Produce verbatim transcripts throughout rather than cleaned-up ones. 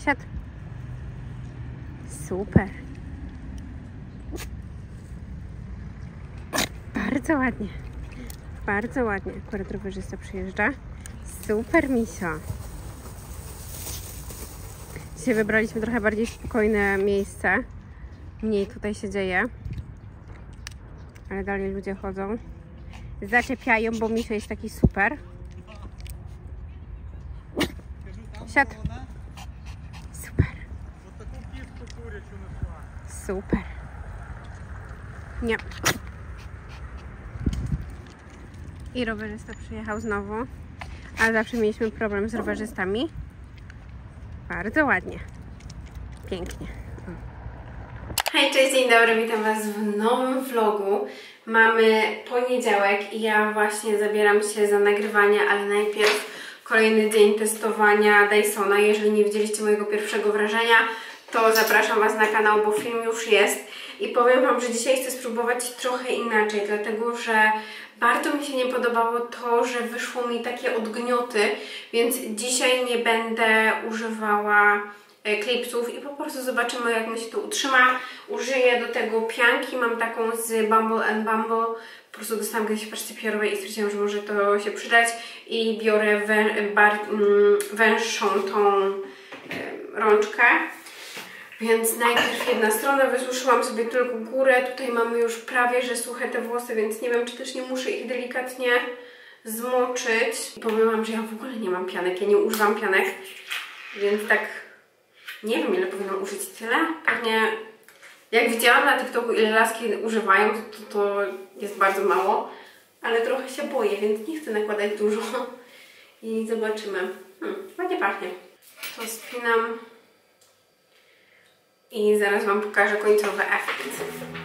Siad. Super. Bardzo ładnie. Bardzo ładnie. Akurat rowerzysta przyjeżdża. Super, misio. Dzisiaj wybraliśmy trochę bardziej spokojne miejsce. Mniej tutaj się dzieje. Ale dalej ludzie chodzą. Zaczepiają, bo misio jest taki super. Siad. Super. Super. Nie. I rowerzysta przyjechał znowu. A zawsze mieliśmy problem z rowerzystami. Bardzo ładnie. Pięknie. Hej, cześć, dzień dobry, witam Was w nowym vlogu. Mamy poniedziałek i ja właśnie zabieram się za nagrywanie, ale najpierw kolejny dzień testowania Dysona. Jeżeli nie widzieliście mojego pierwszego wrażenia, to zapraszam Was na kanał, bo film już jest. I powiem Wam, że dzisiaj chcę spróbować trochę inaczej, dlatego że bardzo mi się nie podobało to, że wyszło mi takie odgnioty, więc dzisiaj nie będę używała klipsów i po prostu zobaczymy, jak mi się to utrzyma. Użyję do tego pianki, mam taką z Bumble and Bumble. Po prostu dostałam kiedyś w paczce pierowej i stwierdziłam, że może to się przydać i biorę wę bar węższą tą rączkę. Więc najpierw jedna strona, wysuszyłam sobie tylko górę, tutaj mamy już prawie, że suche te włosy, więc nie wiem, czy też nie muszę ich delikatnie zmoczyć. I powiem Wam, że ja w ogóle nie mam pianek, ja nie używam pianek, więc tak nie wiem, ile powinnam użyć, tyle? Pewnie jak widziałam na TikToku, ile laski używają, to to jest bardzo mało, ale trochę się boję, więc nie chcę nakładać dużo i zobaczymy. Hmm, ładnie pachnie. To spinam i zaraz Wam pokażę końcowy efekt.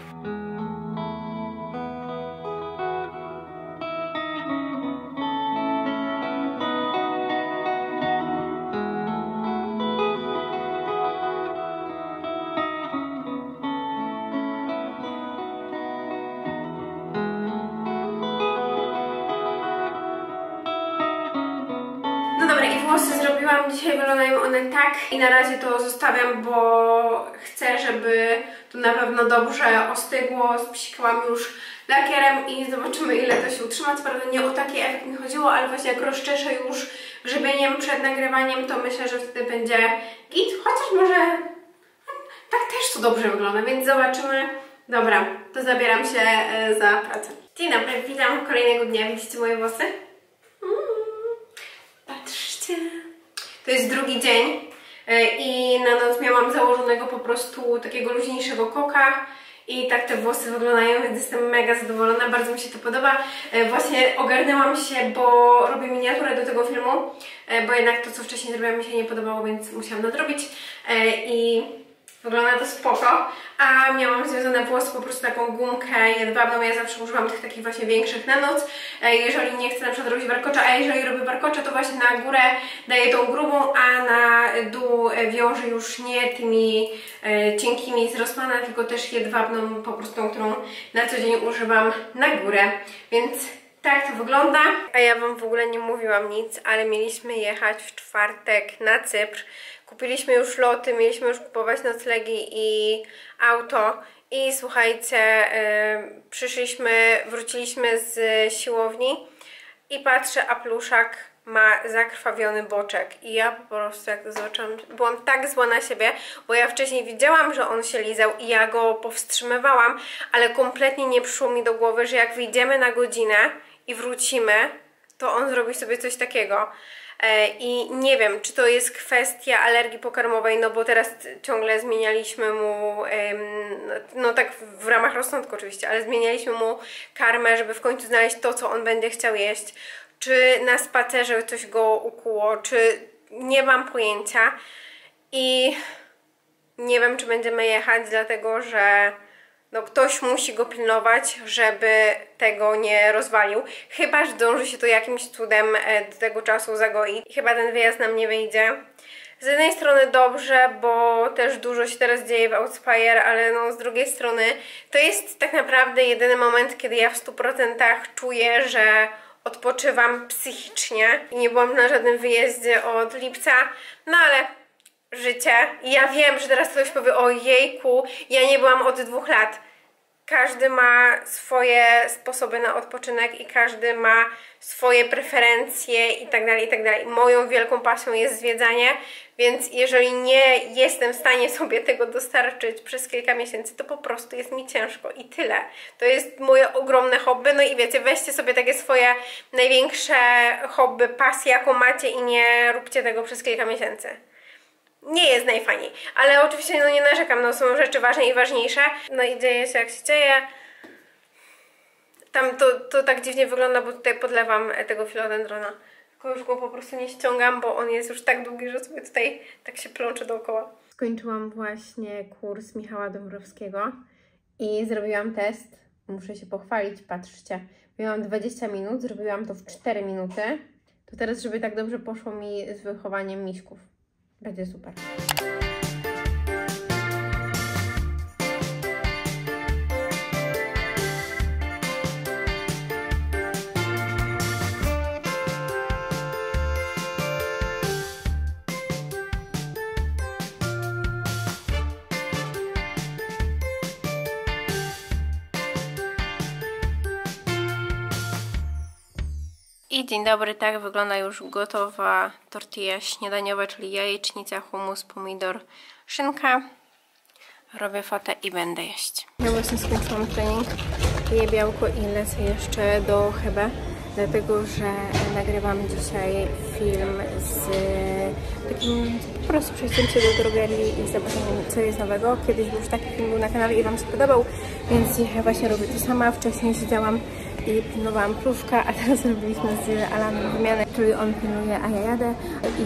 No dobra, i włosy zrobiłam, dzisiaj wyglądają one tak i na razie to zostawiam, bo chcę, żeby to na pewno dobrze ostygło. Spsikałam już lakierem i zobaczymy, ile to się utrzyma. Co prawda nie o taki efekt mi chodziło, ale właśnie jak rozczeszę już grzebieniem przed nagrywaniem, to myślę, że wtedy będzie git, chociaż może tak też to dobrze wygląda, więc zobaczymy. Dobra, to zabieram się za pracę. Dzień dobry, witam kolejnego dnia. Widzicie moje włosy? Patrzcie. To jest drugi dzień i na noc miałam założonego po prostu takiego luźniejszego koka i tak te włosy wyglądają, więc jestem mega zadowolona, bardzo mi się to podoba. Właśnie ogarnęłam się, bo robię miniaturę do tego filmu, bo jednak to, co wcześniej zrobiłam, mi się nie podobało, więc musiałam nadrobić i wygląda to spoko, a miałam związane włosy po prostu taką gumkę jedwabną. Ja zawsze używam tych takich właśnie większych na noc, jeżeli nie chcę na przykład robić warkocza, a jeżeli robię warkocza, to właśnie na górę daję tą grubą, a na dół wiążę już nie tymi e, cienkimi z Rossmana, tylko też jedwabną, po prostu tą, którą na co dzień używam na górę, więc tak to wygląda. A ja Wam w ogóle nie mówiłam nic, ale mieliśmy jechać w czwartek na Cypr. Kupiliśmy już loty, mieliśmy już kupować noclegi i auto. I słuchajcie, yy, przyszliśmy, wróciliśmy z siłowni i patrzę, a pluszak ma zakrwawiony boczek. I ja po prostu, jak to zobaczyłam, byłam tak zła na siebie, bo ja wcześniej widziałam, że on się lizał i ja go powstrzymywałam, ale kompletnie nie przyszło mi do głowy, że jak wyjdziemy na godzinę i wrócimy, to on zrobi sobie coś takiego. I nie wiem, czy to jest kwestia alergii pokarmowej, no bo teraz ciągle zmienialiśmy mu, no tak w ramach rozsądku oczywiście, ale zmienialiśmy mu karmę, żeby w końcu znaleźć to, co on będzie chciał jeść. Czy na spacerze coś go ukuło, czy nie mam pojęcia. I nie wiem, czy będziemy jechać, dlatego że no ktoś musi go pilnować, żeby tego nie rozwalił. Chyba, że dąży się to jakimś cudem do tego czasu zagoić. I chyba ten wyjazd nam nie wyjdzie. Z jednej strony dobrze, bo też dużo się teraz dzieje w Outspire, ale no z drugiej strony to jest tak naprawdę jedyny moment, kiedy ja w stu procentach czuję, że odpoczywam psychicznie. I nie byłam na żadnym wyjeździe od lipca, no ale życie. I ja wiem, że teraz ktoś powie, o jejku, ja nie byłam od dwóch lat. Każdy ma swoje sposoby na odpoczynek i każdy ma swoje preferencje i tak dalej, i tak dalej. Moją wielką pasją jest zwiedzanie, więc jeżeli nie jestem w stanie sobie tego dostarczyć przez kilka miesięcy, to po prostu jest mi ciężko i tyle. To jest moje ogromne hobby, no i wiecie, weźcie sobie takie swoje największe hobby, pasje, jaką macie i nie róbcie tego przez kilka miesięcy. Nie jest najfajniej, ale oczywiście no nie narzekam, no są rzeczy ważne i ważniejsze. No i dzieje się jak się dzieje. Tam to, to tak dziwnie wygląda, bo tutaj podlewam tego filodendrona. Tylko już go po prostu nie ściągam, bo on jest już tak długi, że sobie tutaj tak się plącze dookoła. Skończyłam właśnie kurs Michała Dąbrowskiego i zrobiłam test. Muszę się pochwalić, patrzcie. Miałam dwadzieścia minut, zrobiłam to w cztery minuty. To teraz, żeby tak dobrze poszło mi z wychowaniem miśków. Będzie super. I dzień dobry, tak wygląda już gotowa tortilla śniadaniowa, czyli jajecznica, hummus, pomidor, szynka. Robię fotę i będę jeść. Ja właśnie skończyłam trening, piję białko i lecę jeszcze do Hebe, dlatego że nagrywam dzisiaj film z takim po prostu przejściem się do drogerii i zobaczeniem, co jest nowego. Kiedyś już taki film był na kanale i Wam się podobał, więc dzisiaj właśnie robię to sama. Wcześniej siedziałam i pilnowałam Pruszka, a teraz zrobiliśmy z Alanem wymianę, czyli on pilnuje, a ja jadę i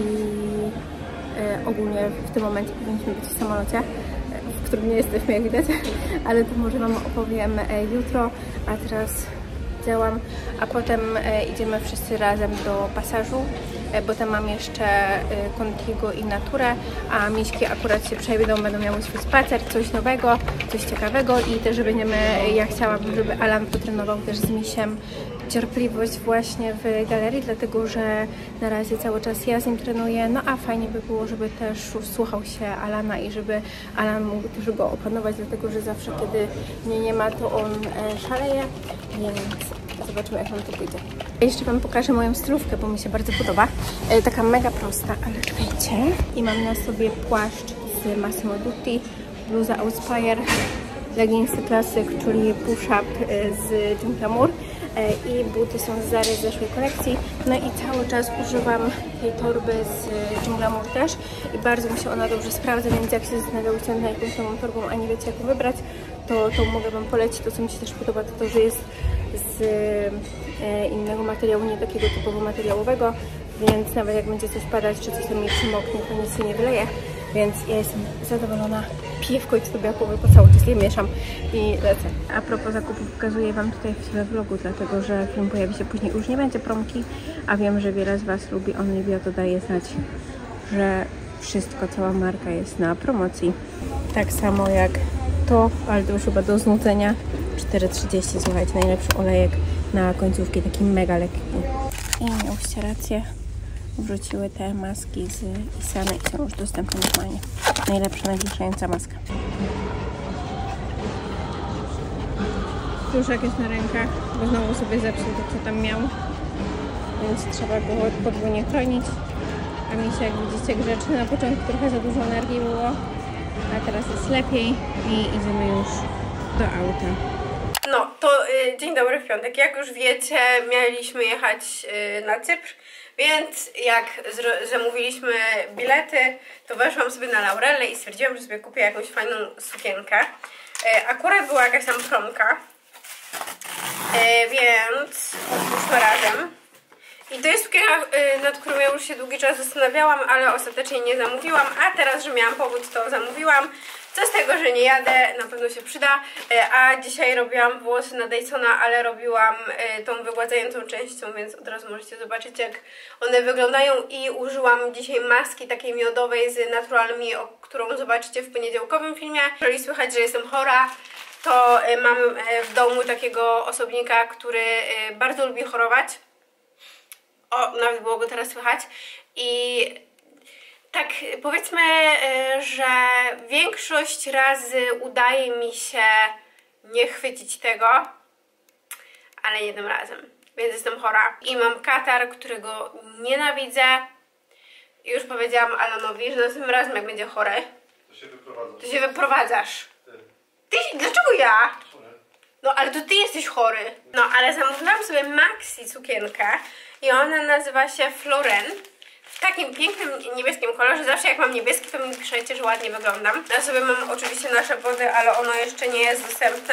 e, ogólnie w tym momencie powinniśmy być w samolocie, w którym nie jesteśmy, jak widać, ale to może Wam opowiem e, jutro, a teraz działam, a potem e, idziemy wszyscy razem do pasażu, e, bo tam mam jeszcze e, Contigo i Naturę, a miśki akurat się przejdą, będą miały swój spacer, coś nowego, coś ciekawego i też będziemy, ja chciałabym, żeby Alan potrenował też z misiem cierpliwość właśnie w galerii, dlatego że na razie cały czas ja z nim trenuję, no a fajnie by było, żeby też słuchał się Alana i żeby Alan mógł też go opanować, dlatego że zawsze kiedy mnie nie ma, to on e, szaleje, więc zobaczymy, jak nam to pójdzie. Jeszcze Wam pokażę moją stylówkę, bo mi się bardzo podoba. E, taka mega prosta, ale czekajcie. I mam na sobie płaszcz z Massimo Dutti, bluza Outspire, leginsy klasyk, czyli push-up z Jim Glamour i buty są z Zary z zeszłej kolekcji. No i cały czas używam tej torby z Jim Glamour też i bardzo mi się ona dobrze sprawdza, więc jak się zastanawiałyście nad jakąś nową torbą, a nie wiecie, jaką wybrać, to, to mogę Wam polecić. To, co mi się też podoba, to to, że jest z e, innego materiału, nie takiego typowo materiałowego, więc nawet jak będzie coś padać, czy coś tam mi przymoknie, to nic się nie wyleje. Więc ja jestem zadowolona. Piję w końcu sobie białkowy, po cały czas je mieszam i lecę. A propos zakupów, pokazuję Wam tutaj we vlogu, dlatego że film pojawi się później. Już nie będzie promki, a wiem, że wiele z Was lubi Onlybio, to daje znać, że wszystko, cała marka jest na promocji. Tak samo jak to, ale to już chyba do znudzenia. cztery trzydzieści, słuchajcie, najlepszy olejek na końcówki, taki mega lekki. I miałyście rację. Wróciły te maski z Isany i są już dostępne normalnie. Najlepsza, najbliższająca maska. Pluszak jest na rękach, bo znowu sobie zepsuł to, co tam miał. Więc trzeba go podwójnie chronić. A mi się, jak widzicie, grzeczny. Na początku trochę za dużo energii było, a teraz jest lepiej i idziemy już do auta. No, to y, dzień dobry w piątek. Jak już wiecie, mieliśmy jechać y, na Cypr. Więc jak zamówiliśmy bilety, to weszłam sobie na Laurelle i stwierdziłam, że sobie kupię jakąś fajną sukienkę. E, akurat była jakaś tam promka, e, więc otwórzmy razem. I to jest sukienka, e, nad którą ja już się długi czas zastanawiałam, ale ostatecznie nie zamówiłam, a teraz, że miałam powód, to zamówiłam. Co z tego, że nie jadę, na pewno się przyda, a dzisiaj robiłam włosy na Dysona, ale robiłam tą wygładzającą częścią, więc od razu możecie zobaczyć, jak one wyglądają i użyłam dzisiaj maski takiej miodowej z Natural Me, którą zobaczycie w poniedziałkowym filmie. Jeżeli słychać, że jestem chora, to mam w domu takiego osobnika, który bardzo lubi chorować. O, nawet było go teraz słychać. I Tak, powiedzmy, że większość razy udaje mi się nie chwycić tego, ale jednym razem, więc jestem chora i mam katar, którego nienawidzę. I już powiedziałam Alanowi, że następnym razem jak będzie chory, to się wyprowadzasz. To się wyprowadzasz. Ty. Ty? Dlaczego ja? Chory. No ale to ty jesteś chory. No ale zamówiłam sobie Maxi sukienkę i ona nazywa się Floren. W takim pięknym niebieskim kolorze. Zawsze jak mam niebieski, to mi piszecie, że ładnie wyglądam. Ja sobie mam oczywiście nasze wody, ale ono jeszcze nie jest dostępne.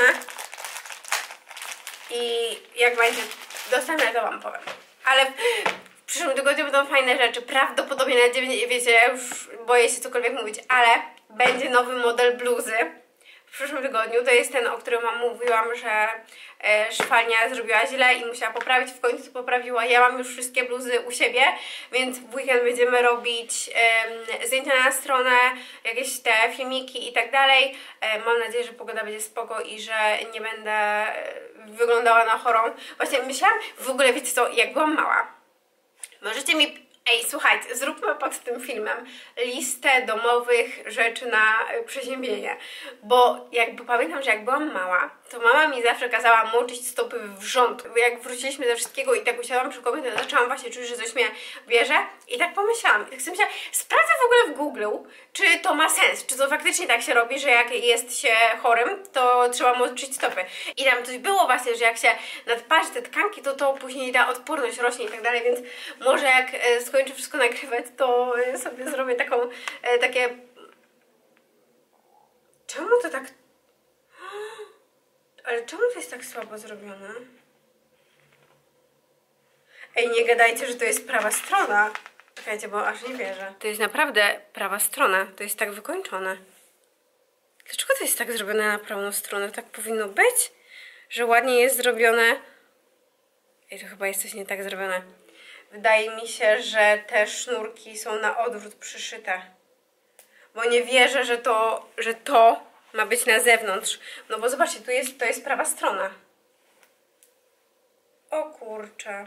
I jak będzie dostępne, to wam powiem. Ale w przyszłym tygodniu będą fajne rzeczy. Prawdopodobnie na dziewięć, wiecie, ja już boję się cokolwiek mówić, ale będzie nowy model bluzy w przyszłym tygodniu. To jest ten, o którym wam mówiłam, że e, szwalnia zrobiła źle i musiała poprawić. W końcu to poprawiła. Ja mam już wszystkie bluzy u siebie, więc w weekend będziemy robić e, zdjęcia na stronę, jakieś te filmiki i tak dalej. E, mam nadzieję, że pogoda będzie spoko i że nie będę e, wyglądała na chorą. Właśnie myślałam, w ogóle wiecie co, jak byłam mała, możecie mi... Ej, słuchajcie, zróbmy pod tym filmem listę domowych rzeczy na przeziębienie, bo jakby pamiętam, że jak byłam mała, to mama mi zawsze kazała moczyć stopy w wrzątku. Jak wróciliśmy ze wszystkiego i tak usiadłam przy kobiecie, to zaczęłam właśnie czuć, że coś mnie bierze i tak pomyślałam, i tak sobie myślałam, sprawdzę w ogóle w Google, czy to ma sens, czy to faktycznie tak się robi, że jak jest się chorym, to trzeba moczyć stopy. I tam coś było właśnie, że jak się nadparzy te tkanki, to to później ta odporność rośnie i tak dalej, więc może jak skończę wszystko nagrywać, to sobie zrobię taką, takie... Czemu to tak... Ale czemu to jest tak słabo zrobione? Ej, nie gadajcie, że to jest prawa strona. Czekajcie, bo aż nie wierzę. To jest naprawdę prawa strona. To jest tak wykończone. Dlaczego to jest tak zrobione na prawą stronę? Tak powinno być? Że ładnie jest zrobione. Ej, to chyba jest coś nie tak zrobione. Wydaje mi się, że te sznurki są na odwrót przyszyte. Bo nie wierzę, że to, że to ma być na zewnątrz. No bo zobaczcie, tu jest, to jest prawa strona. O kurczę.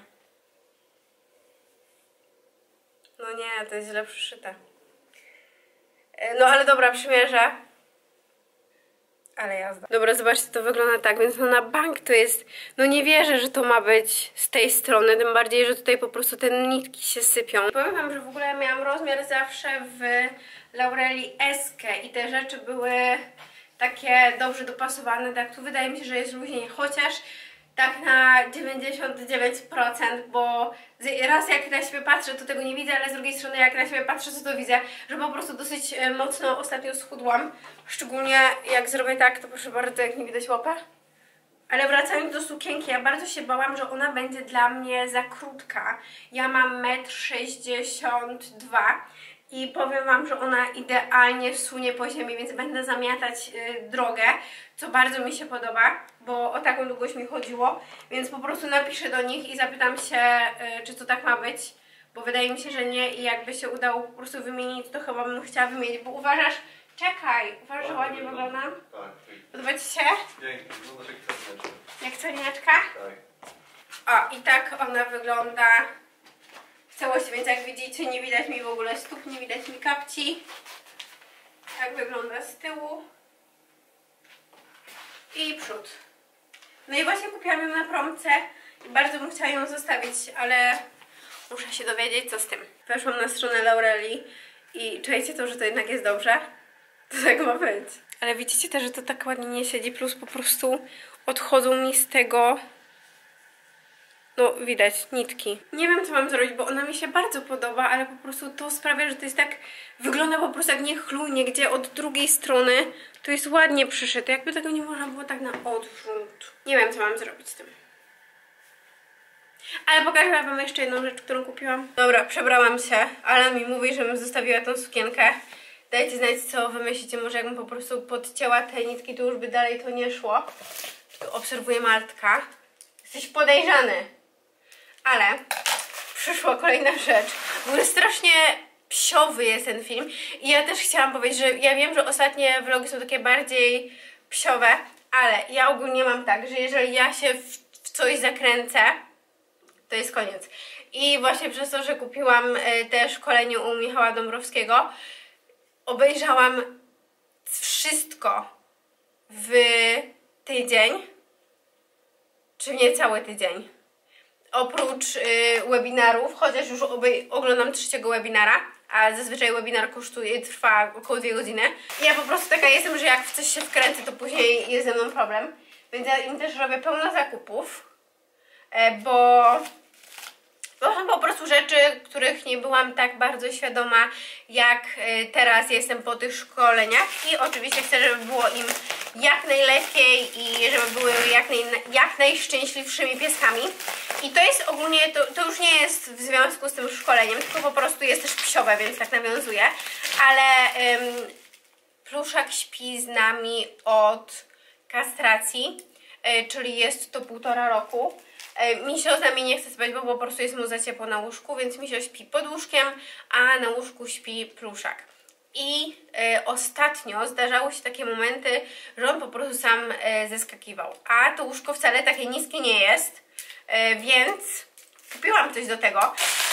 No nie, to jest źle przyszyte. No ale dobra, przymierzę. Ale jazda. Dobra, zobaczcie, to wygląda tak, więc no na bank to jest... No nie wierzę, że to ma być z tej strony, tym bardziej, że tutaj po prostu te nitki się sypią. Powiem wam, że w ogóle miałam rozmiar zawsze w Laureli S i te rzeczy były takie dobrze dopasowane, tak tu wydaje mi się, że jest luźniej, chociaż tak na dziewięćdziesiąt dziewięć procent, bo raz jak na siebie patrzę, to tego nie widzę, ale z drugiej strony jak na siebie patrzę, to to widzę, że po prostu dosyć mocno ostatnio schudłam. Szczególnie jak zrobię tak, to proszę bardzo, jak nie widać łapę. Ale wracając do sukienki, ja bardzo się bałam, że ona będzie dla mnie za krótka. Ja mam metr sześćdziesiąt dwa i powiem wam, że ona idealnie sunie po ziemi, więc będę zamiatać y, drogę, co bardzo mi się podoba, bo o taką długość mi chodziło, więc po prostu napiszę do nich i zapytam się, y, czy to tak ma być, bo wydaje mi się, że nie i jakby się udało po prostu wymienić, to chyba bym chciała wymienić, bo uważasz, czekaj, uważasz, że ładnie wygląda? Tak. Podoba ci się? Pięknie, wyglądasz jak cerniaczka. Jak cerniaczka? Tak. O, i tak ona wygląda w całości, więc jak widzicie, nie widać mi w ogóle stóp, nie widać mi kapci. Tak wygląda z tyłu. I przód. No i właśnie kupiłam ją na promce i bardzo bym chciała ją zostawić, ale muszę się dowiedzieć, co z tym. Weszłam na stronę Laureli i czujecie to, że to jednak jest dobrze? To tak ma być. Ale widzicie też, że to tak ładnie nie siedzi, plus po prostu odchodzą mi z tego... No widać, nitki. Nie wiem, co mam zrobić, bo ona mi się bardzo podoba, ale po prostu to sprawia, że to jest tak... Wygląda po prostu jak nie chlujnie, gdzie od drugiej strony to jest ładnie przyszyte. Jakby tego nie można było tak na odwrót. Nie wiem, co mam zrobić z tym. Ale pokażę wam jeszcze jedną rzecz, którą kupiłam. Dobra, przebrałam się, ale mi mówi, żebym zostawiła tą sukienkę. Dajcie znać, co wymyślicie. Może jakbym po prostu podcięła te nitki, to już by dalej to nie szło. Tu obserwuję Martka. Jesteś podejrzany. Ale przyszła kolejna rzecz. W ogóle strasznie psiowy jest ten film. I ja też chciałam powiedzieć, że ja wiem, że ostatnie vlogi są takie bardziej psiowe, ale ja ogólnie mam tak, że jeżeli ja się w, w coś zakręcę, to jest koniec. i właśnie przez to, że kupiłam y, te szkolenie u Michała Dąbrowskiego, obejrzałam wszystko w tydzień, czy nie cały tydzień. Oprócz y, webinarów, chociaż już oglądam trzeciego webinara, a zazwyczaj webinar kosztuje, trwa około dwie godziny. Ja po prostu taka jestem, że jak w coś się wkręcę, to później jest ze mną problem. Więc ja im też robię pełno zakupów, e, bo to są po prostu rzeczy, których nie byłam tak bardzo świadoma, jak e, teraz jestem po tych szkoleniach. I oczywiście chcę, żeby było im jak najlepiej i żeby były jak, naj, jak najszczęśliwszymi pieskami. I to jest ogólnie, to, to już nie jest w związku z tym szkoleniem, tylko po prostu jest też psiowe, więc tak nawiązuje. Ale ym, pluszak śpi z nami od kastracji, yy, czyli jest to półtora roku. Yy, Misio z nami nie chce spać, bo po prostu jest mu za ciepło na łóżku, więc Misio śpi pod łóżkiem, a na łóżku śpi pluszak. I y, ostatnio zdarzały się takie momenty, że on po prostu sam y, zeskakiwał. A to łóżko wcale takie niskie nie jest, y, więc kupiłam coś do tego.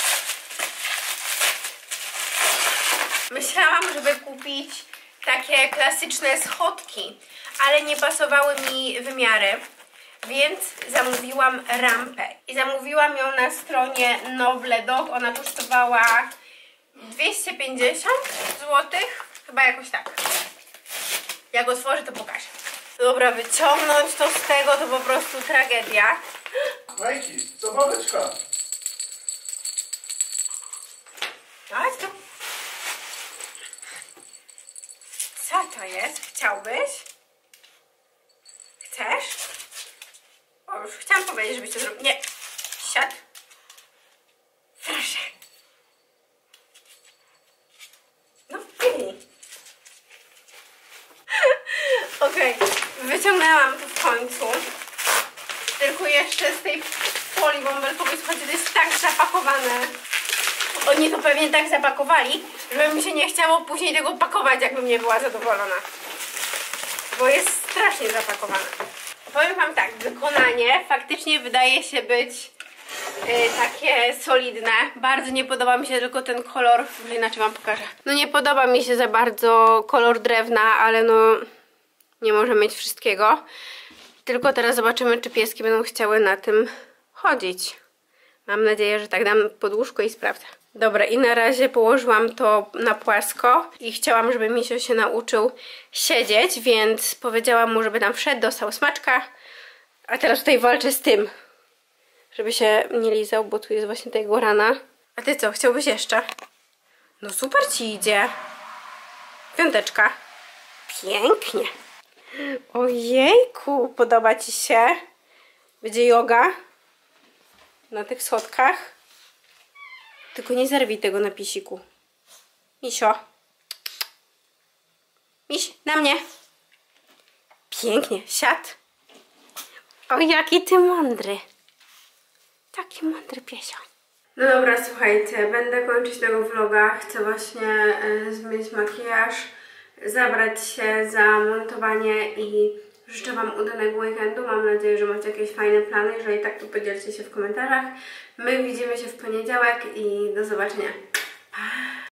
Myślałam, żeby kupić takie klasyczne schodki, ale nie pasowały mi wymiary, więc zamówiłam rampę. I zamówiłam ją na stronie Noble Dog. Ona kosztowała dwieście pięćdziesiąt złotych, chyba jakoś tak. Jak otworzę, to pokażę. Dobra, wyciągnąć to z tego to po prostu tragedia. Majki, zabaweczka. Chodź tu. Co to jest? Chciałbyś? Chcesz? O, już chciałam powiedzieć, żebyś to zrobił. Nie. Siad. Proszę. No, nie. Okej, okay. Wyciągnęłam to w końcu. Tylko jeszcze z tej folii bąbelkowej, słuchajcie, to jest tak zapakowane. Oni to pewnie tak zapakowali, żeby mi się nie chciało później tego pakować, jakbym nie była zadowolona. Bo jest strasznie zapakowane. Powiem wam tak, wykonanie faktycznie wydaje się być Yy, takie solidne. Bardzo nie podoba mi się tylko ten kolor, może inaczej wam pokażę. No nie podoba mi się za bardzo kolor drewna, ale no nie może mieć wszystkiego. Tylko teraz zobaczymy, czy pieski będą chciały na tym chodzić. Mam nadzieję, że tak dam pod łóżko i sprawdzę. Dobra, i na razie położyłam to na płasko i chciałam, żeby Misio się nauczył siedzieć, więc powiedziałam mu, żeby tam wszedł, dostał smaczka, a teraz tutaj walczę z tym, żeby się nie lizał, bo tu jest właśnie tego rana. A ty co, chciałbyś jeszcze? No super ci idzie. Piąteczka. Pięknie. Ojejku, podoba ci się? Będzie joga na tych schodkach. Tylko nie zerwij tego na pisiku. Misio. Miś, na mnie. Pięknie, siad. O, jaki ty mądry. Taki mądry piesio. No dobra, słuchajcie, będę kończyć tego vloga. Chcę właśnie y, zmyć makijaż, zabrać się za montowanie i życzę wam udanego weekendu. Mam nadzieję, że macie jakieś fajne plany. Jeżeli tak, to podzielcie się w komentarzach. My widzimy się w poniedziałek i do zobaczenia. Pa!